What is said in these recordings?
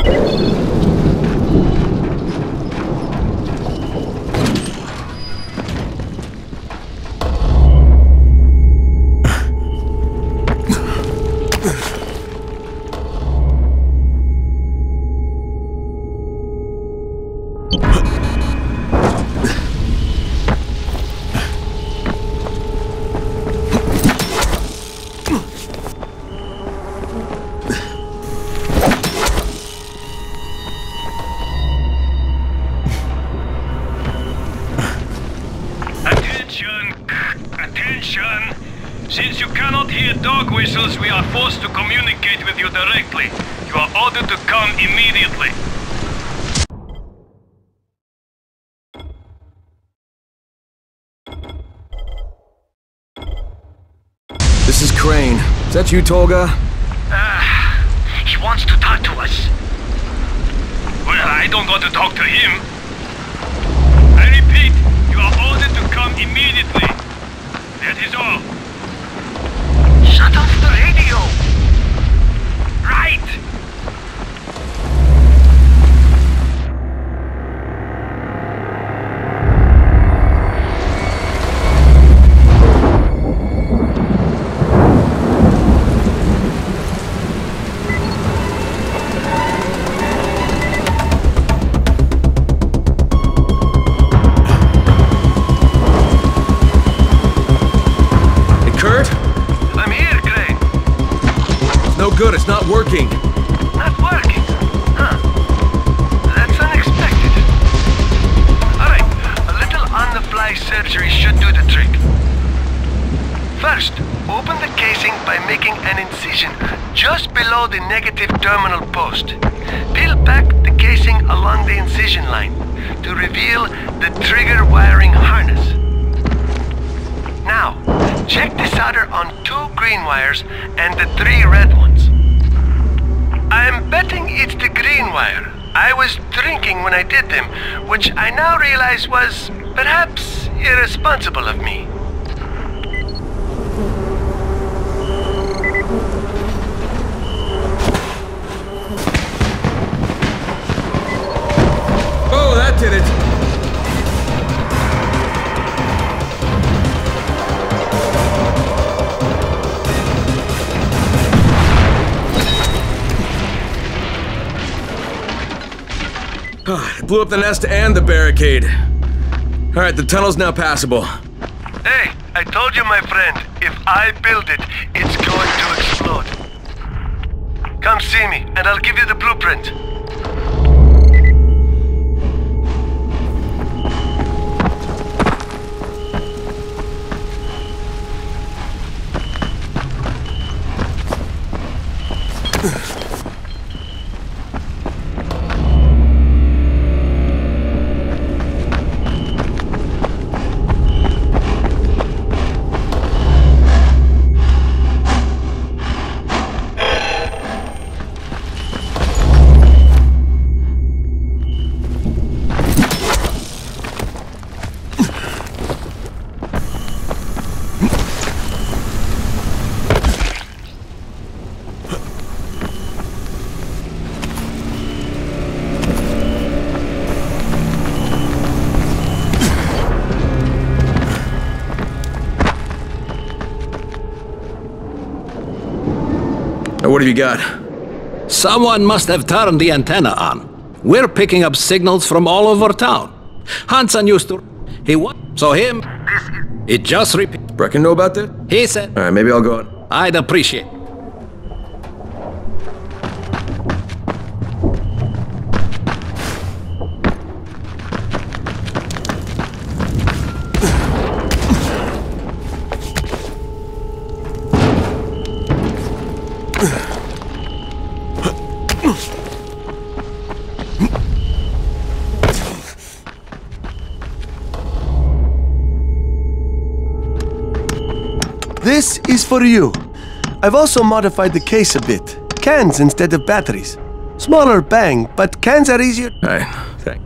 Since you cannot hear dog whistles, we are forced to communicate with you directly. You are ordered to come immediately. This is Crane. Is that you, Tolga? He wants to talk to us. Well, I don't want to talk to him. I repeat, you are ordered to come immediately. That is all. Shut off the radio! Right! Good, it's not working. Not working? Huh. That's unexpected. Alright, a little on-the-fly surgery should do the trick. First, open the casing by making an incision just below the negative terminal post. Peel back the casing along the incision line to reveal the trigger wiring harness. Now, check the solder on 2 green wires and the 3 red ones. I'm betting it's the green wire. I was drinking when I did them, which I now realize was perhaps irresponsible of me. Oh, that did it! It blew up the nest and the barricade. Alright, the tunnel's now passable. Hey, I told you, my friend, if I build it, it's going to explode. Come see me, and I'll give you the blueprint. What have you got? Someone must have turned the antenna on. We're picking up signals from all over town. Hansen used to... He what? So him... It just repeat. Brecken know about that? He said... Alright, maybe I'll go on. I'd appreciate it. This is for you. I've also modified the case a bit. Cans instead of batteries. Smaller bang, but cans are easier. Alright, thanks.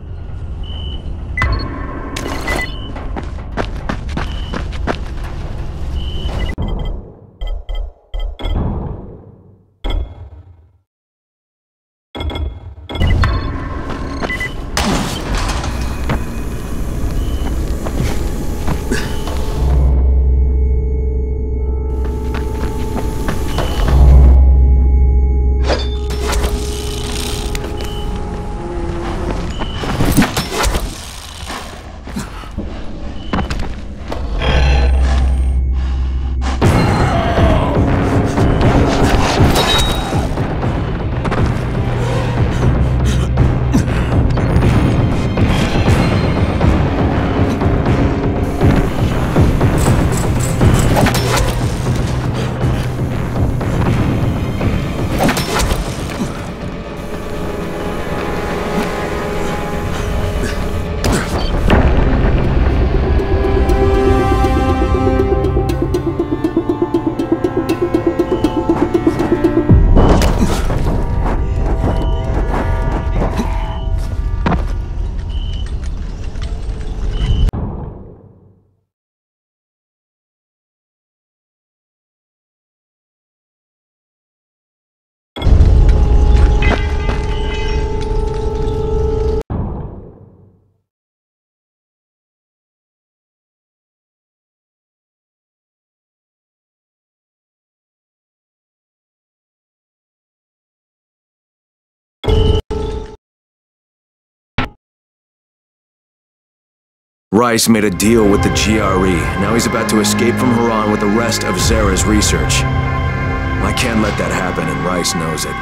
Rice made a deal with the GRE. Now he's about to escape from Haran with the rest of Zara's research. I can't let that happen, and Rice knows it.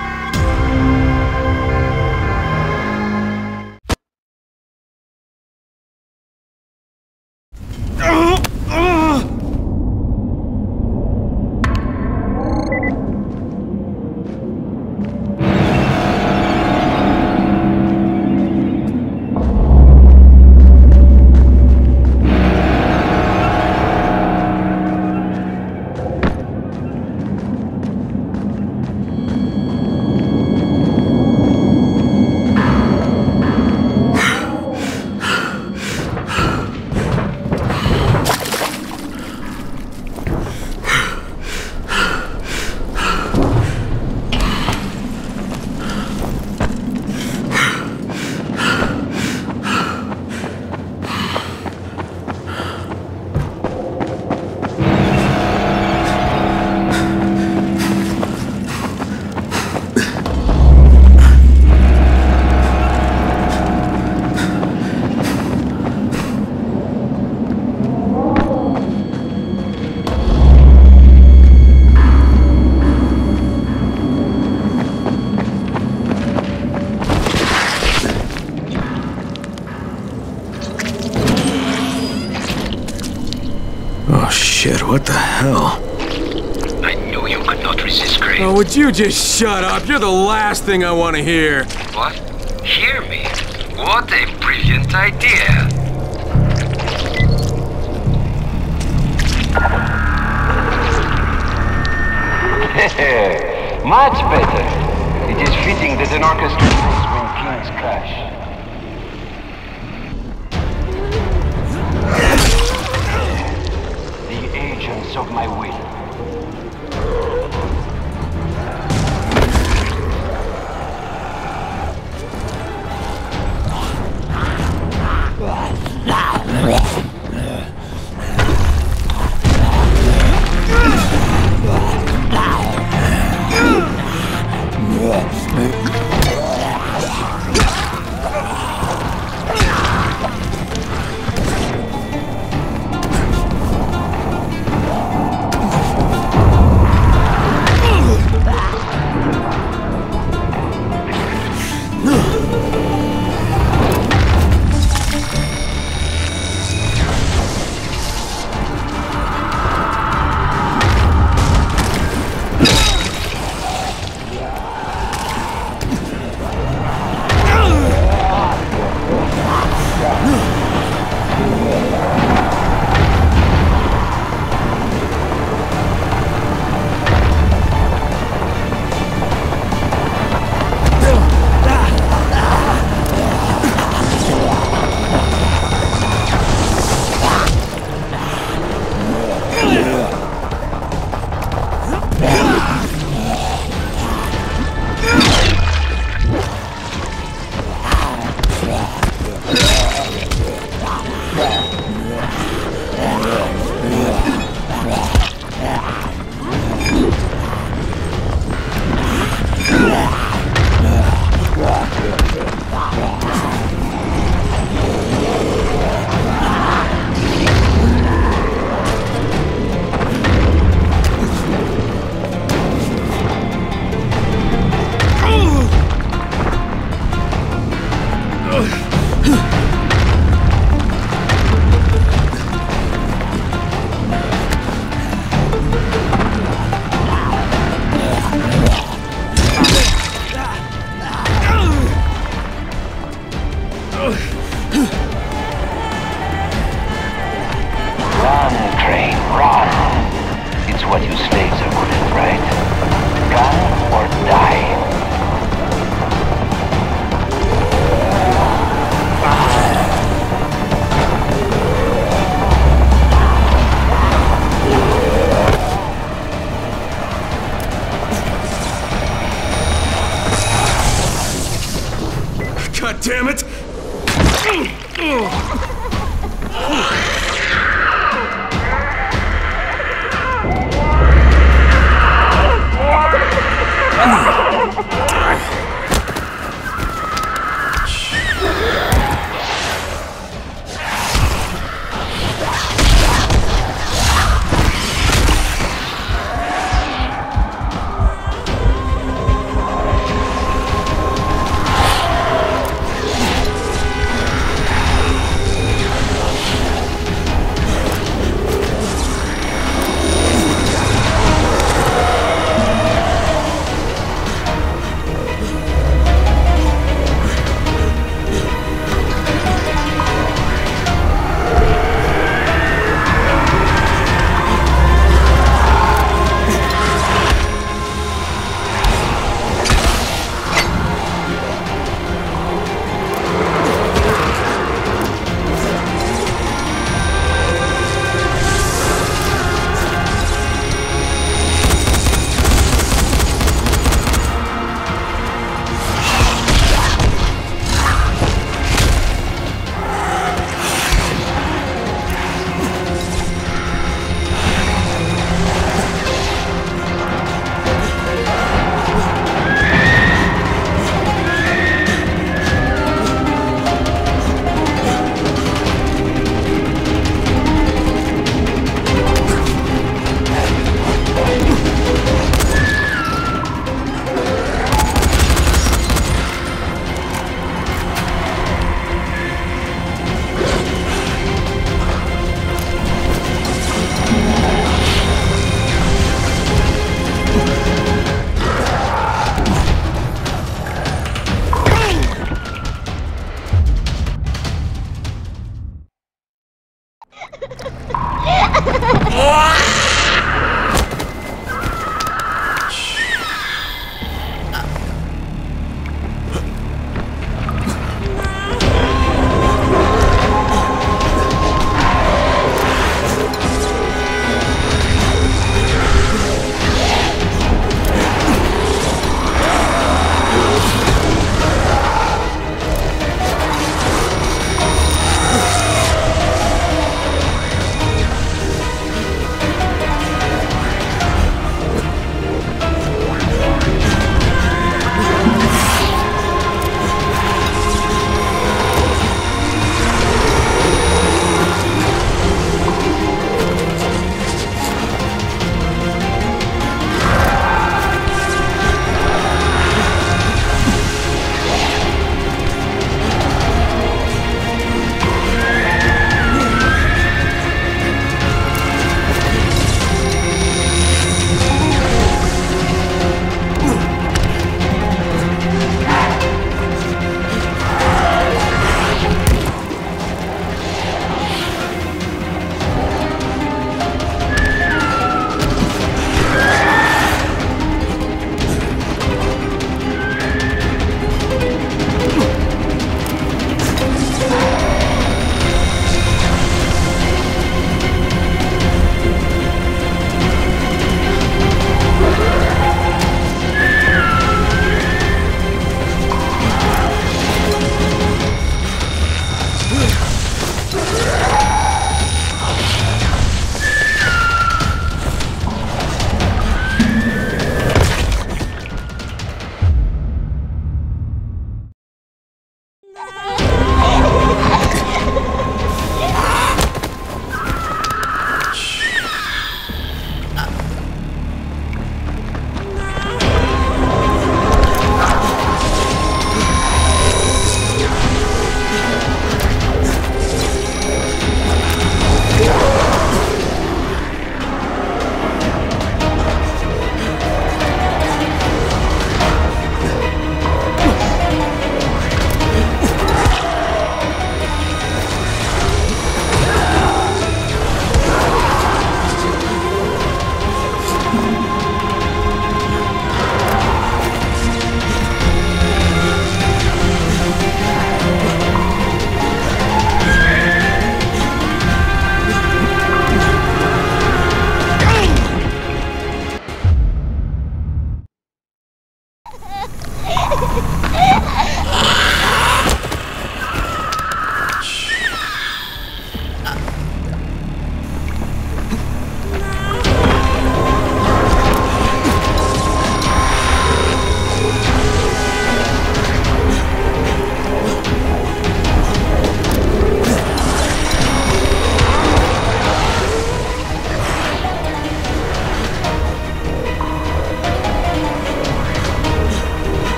Oh shit, what the hell? I knew you could not resist, Crane. Oh, would you just shut up? You're the last thing I want to hear. What? Hear me? What a brilliant idea! Much better. It is fitting that an orchestra plays when kings crash. The agents of my will. God damn it!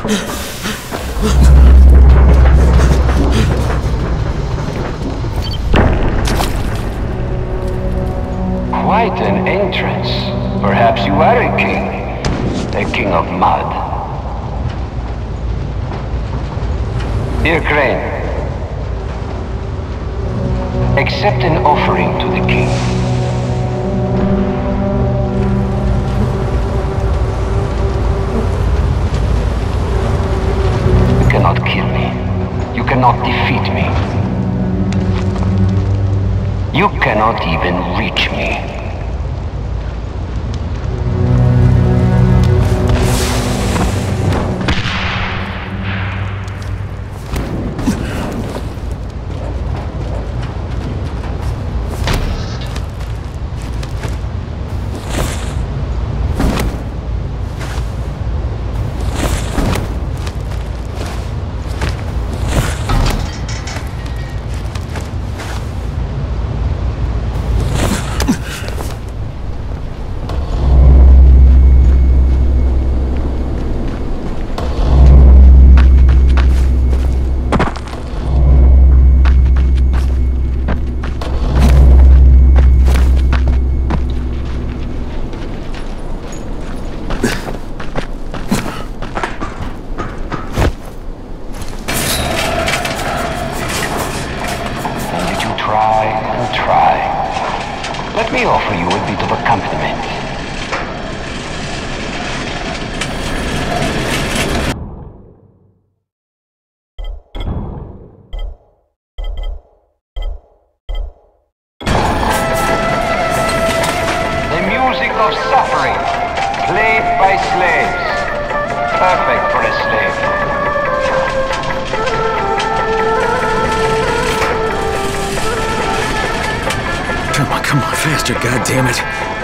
Quite an entrance. Perhaps you are a king. A king of mud. Dear Crane, accept an offering to the king. You cannot kill me. You cannot defeat me. You cannot even reach me. Let me offer you a bit of accompaniment. The music of suffering, played by slaves. Perfect for a slave. Come on, faster, goddammit.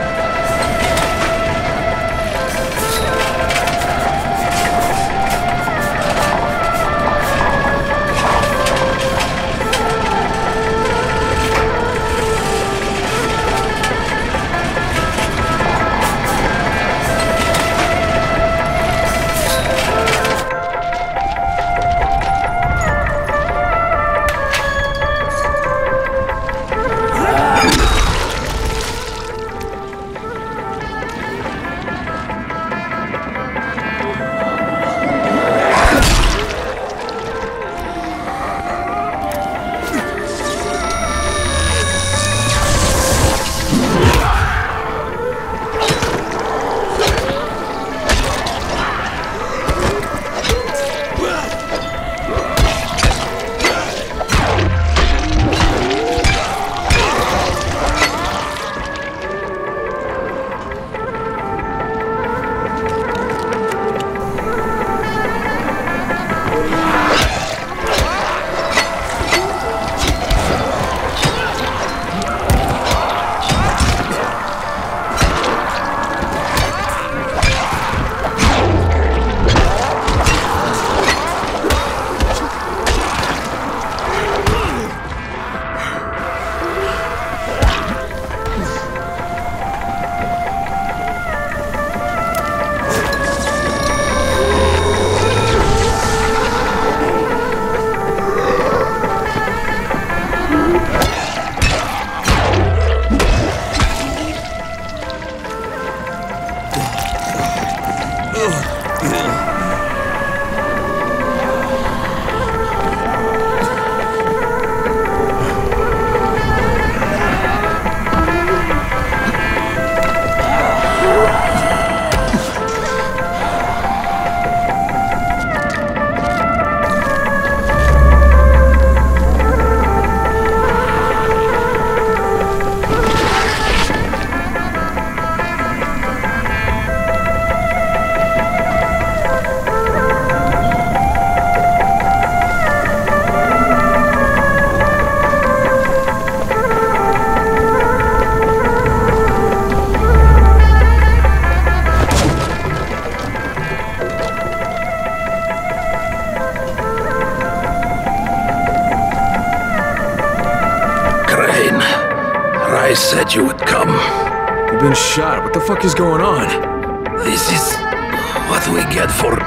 I said you would come. You've been shot. What the fuck is going on? This is what we get for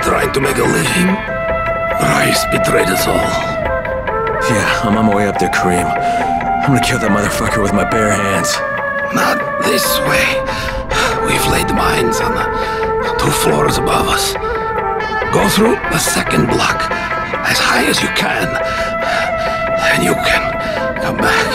trying to make a living. Rice betrayed us all. Yeah, I'm on my way up there, Kareem. I'm gonna kill that motherfucker with my bare hands. Not this way. We've laid mines on the 2 floors above us. Go through the 2nd block as high as you can. Then you can come back.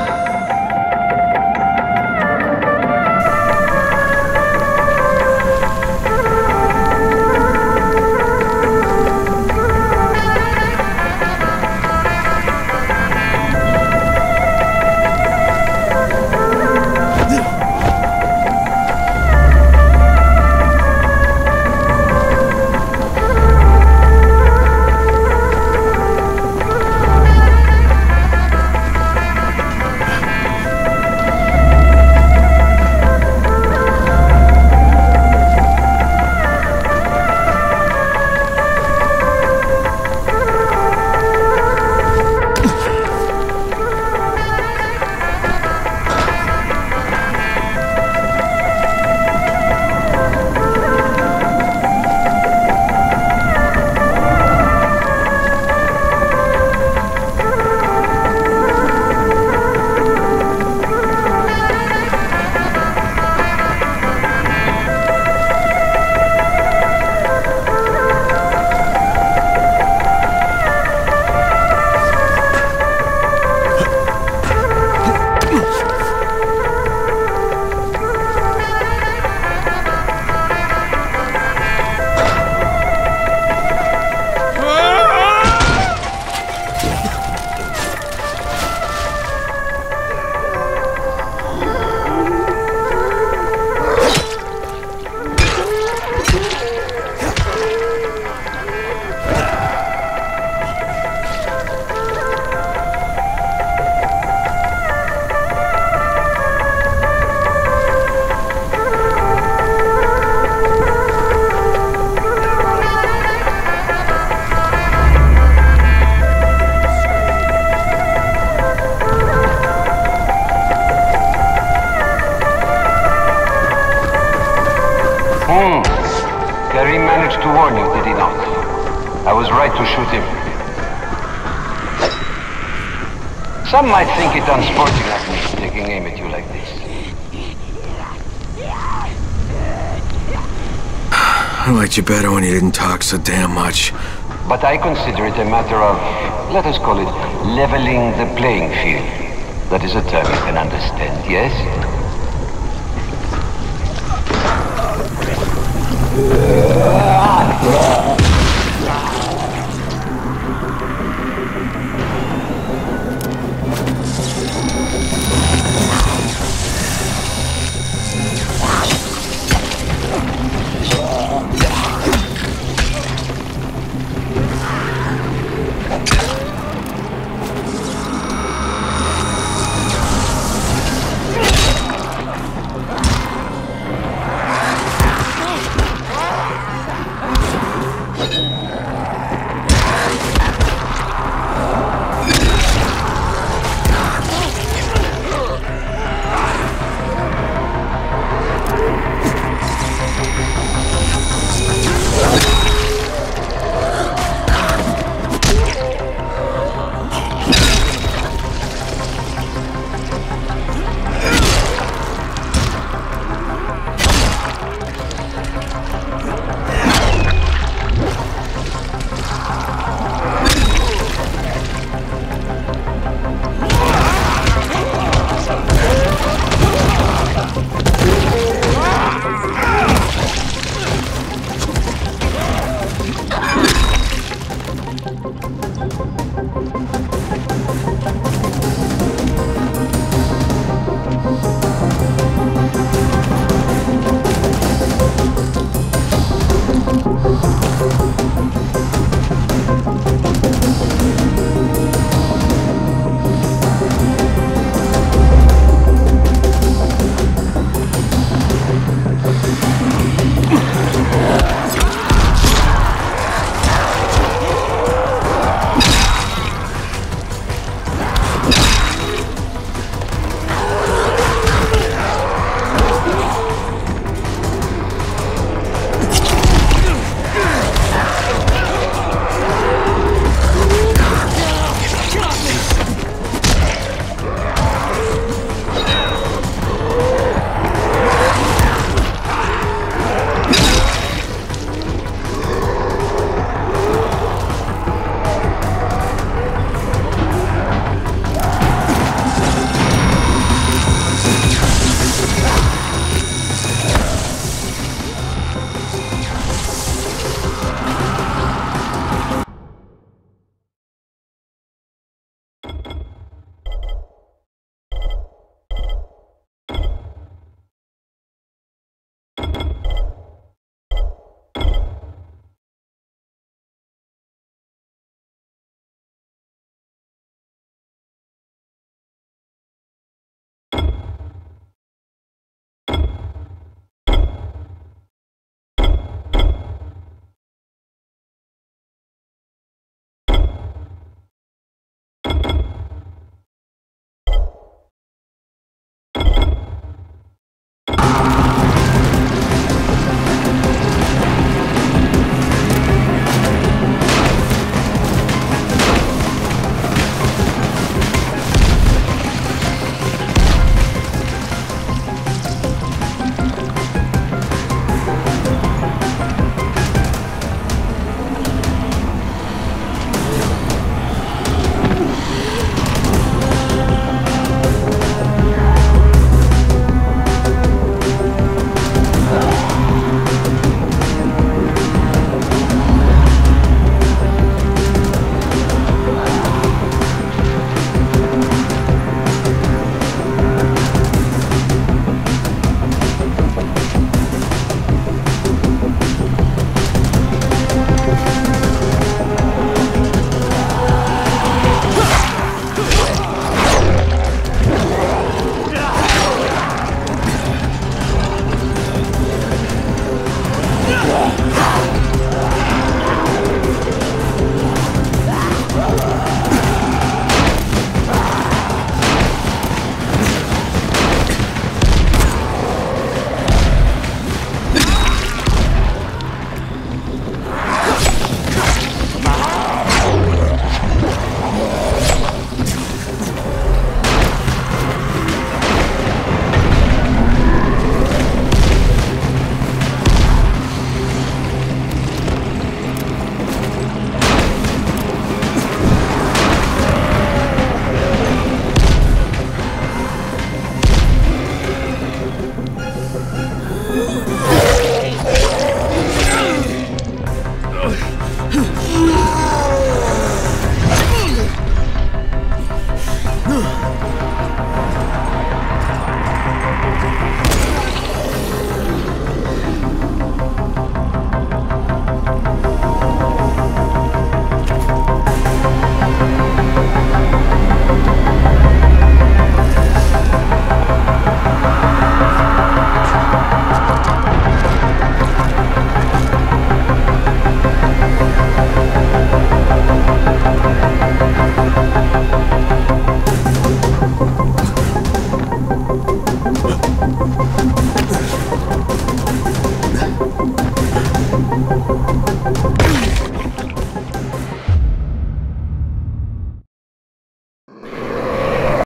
Kareem managed to warn you, did he not? I was right to shoot him. Some might think it unsporting of me, taking aim at you like this. I liked you better when you didn't talk so damn much. But I consider it a matter of, let us call it, leveling the playing field. That is a term you can understand, yes?